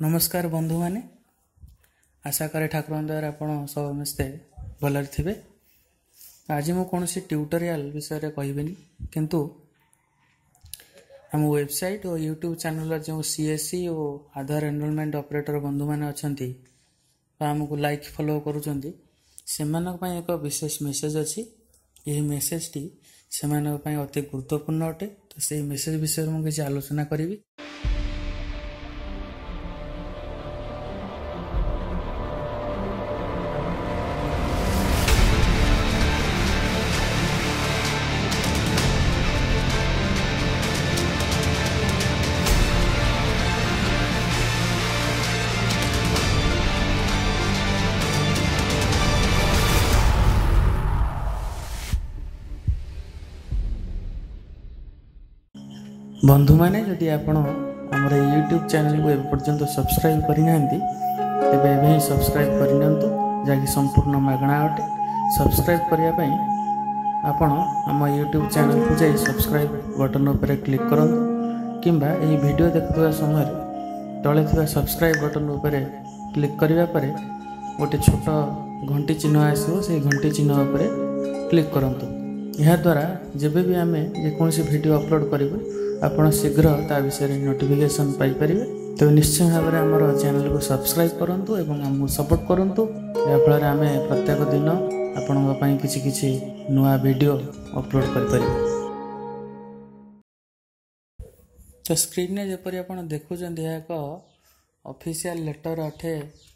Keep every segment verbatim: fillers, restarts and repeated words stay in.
नमस्कार बंधु माने आशा करे ठाकुर द्वारा आप समस्ते भलर थे। आज मु कौन ट्यूटोरियल विषय कहबेनी किंतु हम वेबसाइट और यूट्यूब चैनल जो सीएससी और आधार एनरोलमेंट ऑपरेटर बंधु माने अच्छी आमको लाइक फॉलो करुँच एक विशेष मेसेज अच्छी यही मेसेज टी से अति गुरुत्वपूर्ण अटे। तो से मेसेज विषय में किसी आलोचना करी। बंधु माने जदि आपण हमर यूट्यूब चैनल को एबे पर्यंत सब्सक्राइब करिना तेबे एबे सब्सक्राइब करिनंतु जाकि संपूर्ण मागणा अटे। सब्सक्राइब करिया पई आपण हम यूट्यूब चैनल को जाई सब्सक्राइब बटन ऊपर क्लिक करंतु किंबा एही वीडियो देखुवा समय तळे थिबा सब्सक्राइब बटन ऊपर क्लिक करिया परे गोटे छोट घंटी चिन्ह आसीबो से घंटी चिन्ह ऊपर क्लिक करंतु। यह द्वारा जेबे भी आमे जे कोनसी वीडियो अपलोड करिवो आपण शीघ्र ता विषय नोटिफिकेशन पाई परिबे। तो निश्चय भाव में आम चैनल को सब्सक्राइब करंतु एवं हमको सपोर्ट करंतु याफल आम प्रत्येक दिन आपण किछि किछि नुआ वीडियो अपलोड कर परिबे। तो स्क्रीन ने जेपरि आपण देखुचंदी यह एक ऑफिशियल लेटर अठे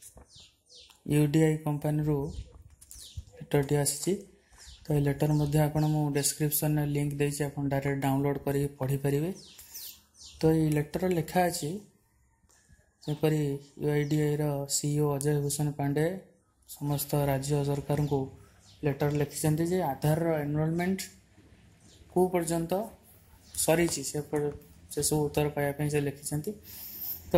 यूडीआई कंपनी रू लेटर टी आसी। तो ये लेटर मध्य आपण मु डिस्क्रिप्शन में लिंक देछि आपण डायरेक्ट डाउनलोड करी पढ़ी परिबे। तो ये लेटर लिखा अछि जेपरि यूआईडीआई रो सीईओ अजय भूषण पांडे समस्त राज्य सरकार को लेटर लिखिसेंती जे आधार रो एनरोलमेंट को पर्यंत सरी से से सब उत्तर पाया पे से लिखिसेंती। तो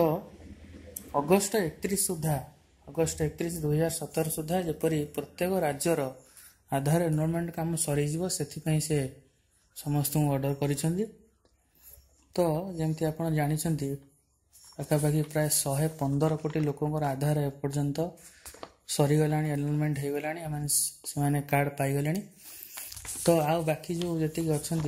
अगस्त इकतीस सुधा अगस्त इकतीस दो हजार सतर सुधा जेपरि प्रत्येक राज्यर आधार एनरोलमेंट काम सरी से से समस्त ऑर्डर करिसेंती। तो जमती आपण जानिसेंती पाखापाखि प्राय शहे पंदर कोटी लोकंर आधार एपर्यंत सरीगलाणी एनरोलमेंट हो गलाणी से कार्ड पाईगले। तो आउ बाकी जो जी अच्छा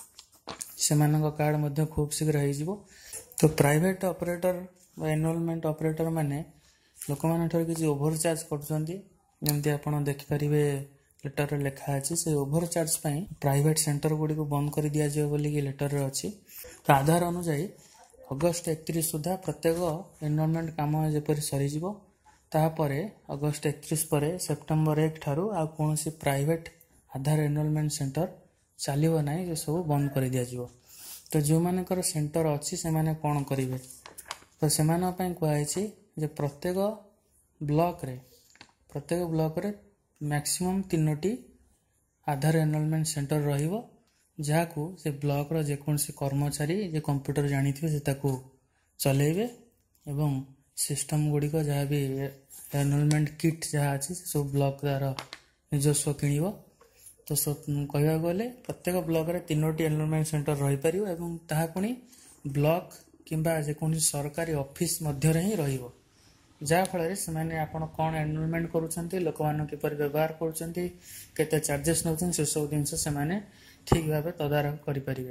से कार्ड मध्य खूब शीघ्र हो। तो प्राइवेट ऑपरेटर एनरोलमेंट ऑपरेटर माने लोक मान किसी ओभरचार्ज करमती आप देखिपारे लेटर लिखा अच्छी से ओभरचार्ज प्राइवेट सेंटर गुड़ी को बंद कर दिया जाए बोली लेटर अच्छी। तो आधार अनुजाई अगस्त इकतीस सुधा प्रत्येक एनरोलमेंट काम जपरी सरीज तापरे अगस्त इकतीस पर सेप्टेम्बर एक ठारू आ कौन प्राइवेट आधार एनरोलमेंट सेंटर चलो ना जो सब बंद कर दिया जाए। तो जो मानकर सेंटर अच्छी से माने कौन करेंगे तो से कहुई प्रत्येक ब्लॉक रे प्रत्येक ब्लॉक रे मैक्सिमम तीनोटी आधार एनरोलमेंट सेंटर रहिबो जहाकू से ब्लॉक रो जेकोसी कर्मचारी जे कंप्यूटर जानी थे से ताकू चलेबे एवं सिस्टम गुड़ी को जहाँ भी एनरोलमेंट किट जहाँ अच्छी सब ब्लॉक तार निजस्व किणव। तो कहवा गले प्रत्येक ब्लॉक रे तीनोटी एनरोलमेंट सेंटर रही परियो एवं ताहा पुनी ब्लॉक किंबा जेकोसी सरकारी ऑफिस मध्य रे ही रहिबो जहाँफल से मैंने आप कौन एनरोलमेंट करुँच लोक मान किपर व्यवहार करते चार्जेस नौ से सब जिन से ठीक भाव तदारख करें।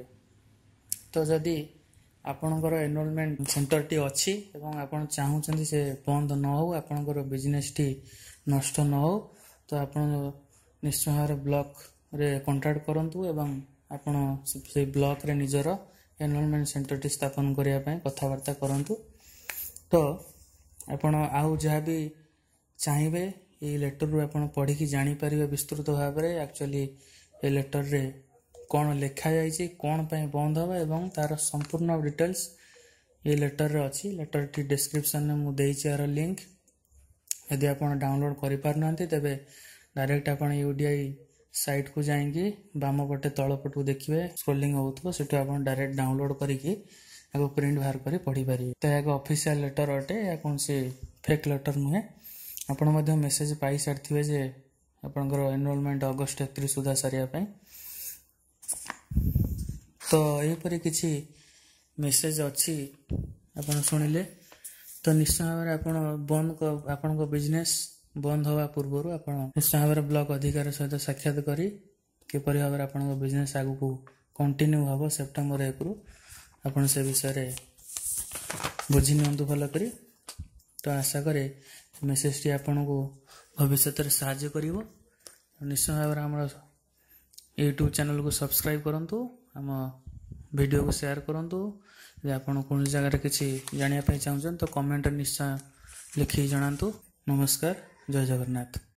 तो जदि आपणकर एनरोलमेंट सेंटर टी अच्छी एवं आप चाहूँ से बंद न हो आपणकर बिजनेस टी नष्ट न हो तो आप निश्चय भाव ब्लॉक रे कंटाक्ट करूँ एवं आपण से ब्लॉक रे निजर एनरोलमेंट सेंटर टी स्थापन करने कथबार्ता करूँ। तो आपण आउ जहाँ भी चाहिए ये लेटर रू आप पढ़ी की जापर विस्तृत भाव में एक्चुअली ये लेटर रे कौन लिखा जाइए कौन पे बंद हवा एवं तार संपूर्ण डिटेल्स ये लेटर रे अच्छी। लेटर टी डिस्क्रिप्शन में मुझे यार लिंक यदि आप डाउनलोड कर पारना तेरे डायरेक्ट आप यूडीआई साइट को जाएंगे बाम पटे तल पटू देखिए स्क्रोलिंग होता से डायरेक्ट डाउनलोड करके प्रिंट बाहर कर पढ़ी पारे। तो एक ऑफिशियल लेटर अटे या कौन से फेक लेटर नुहे आपण मेसेज पाई सारी जे आपंकर एनरोलमेंट अगस्त इकतीस सुधा सारे। तो यहपरी किसी मेसेज अच्छी आप शुणिले तो निश्चय भाव आपण बंद आपण बिजनेस बंद हवा पूर्व आपण निश्चय भाव ब्लॉक अधिकारी सहित साक्षात करी किपर भाव आपण बिजनेस आगु को कंटिन्यू हम सेप्टेम्बर एक रु आपण से विषय बुझी नियंतु भल करी। तो आशा करे मेसेज टी आपण को भविष्य में साहाय्य करिवो। निश्चय भाव आम यूट्यूब चैनल को सब्सक्राइब करंतु आम वीडियो को शेयर करंतु। यदि आपण कौन जगह किसी जानिया चाहते तो कमेंट निश्चय लिखि जनातु। नमस्कार, जय जगन्नाथ।